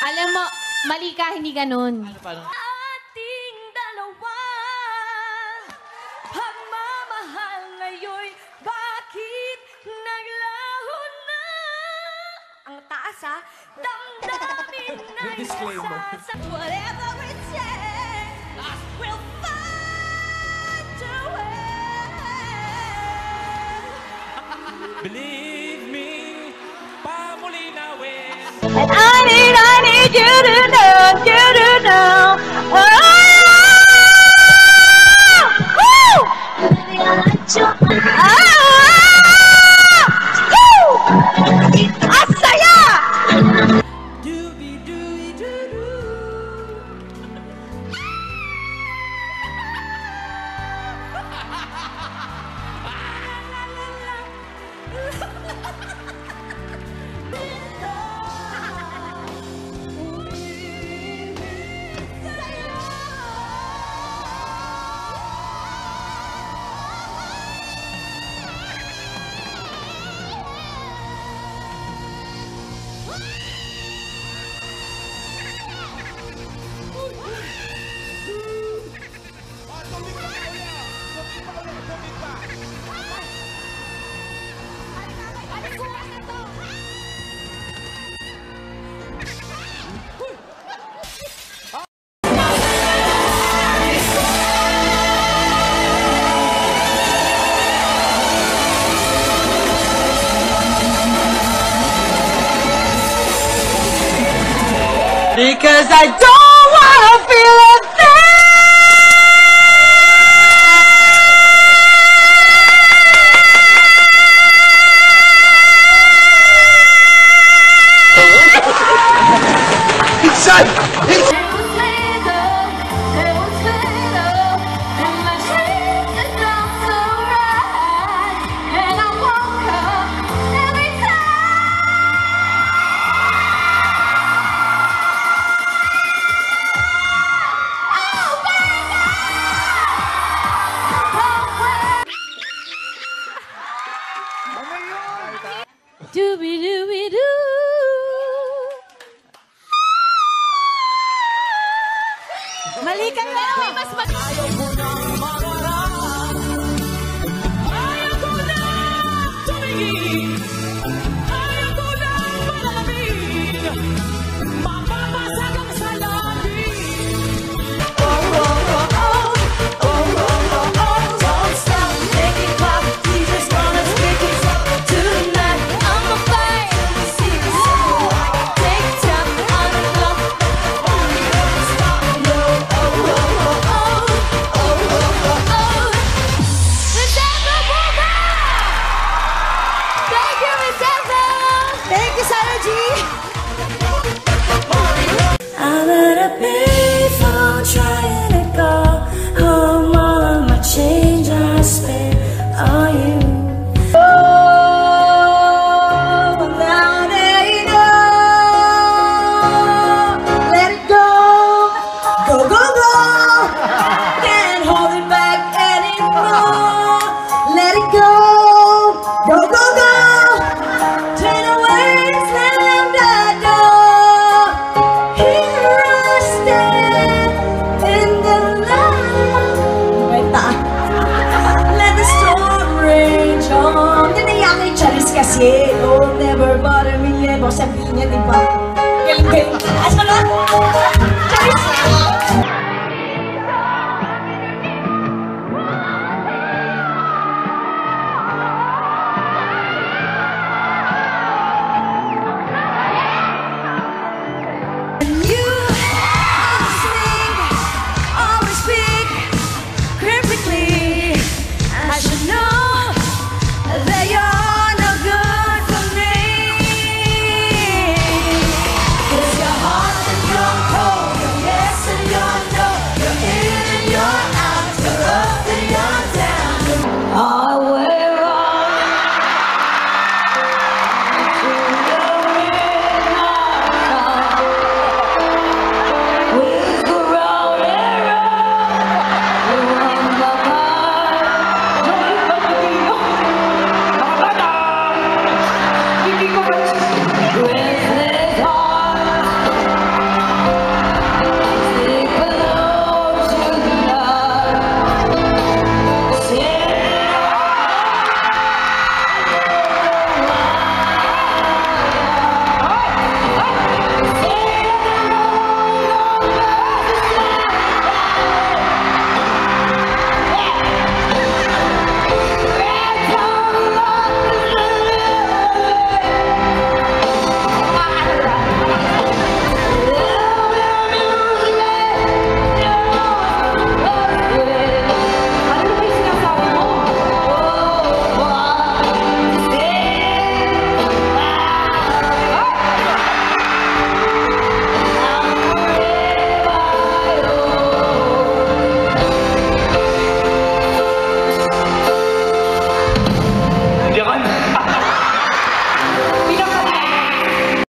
Alam mo, mali ka, hindi ganun. Ano, paano? Ating dalawa, pagmamahal ngayon'y bakit naglaho na? Ang taas ha, damdamin na isa. Whatever it takes, we'll find a way. Believe me, pamulinawin. And I need you to know, oh! Woo! Ang saya! Because I don't wanna feel a thing. Mali ka na! May mas ayaw ko nang mamaraan. Ayaw ko nang tumingin. Ayaw ko nang malamig. Mapapasag ang salamin. Oh, oh, oh, oh. Oh, oh, oh, oh. Don't stop, make it pop. DJ's gonna speak it up tonight. I'm a fight. See the sun. Take time on the clock. Don't stop, no. Thank you, Sarah G. I'm at a payphone trying to call home. All of my change I spent on you. Oh, now that you know, let it go, go, go, go. Can't hold it back anymore. Let it go, go, go, go. Turn away, slam the door. Here I stand in the light. Let the storm rage on. Nanayak kay Juris kasi, oh, never bother me. Ibig sabihin niya, diba? Galing-galing. Ayos ka na?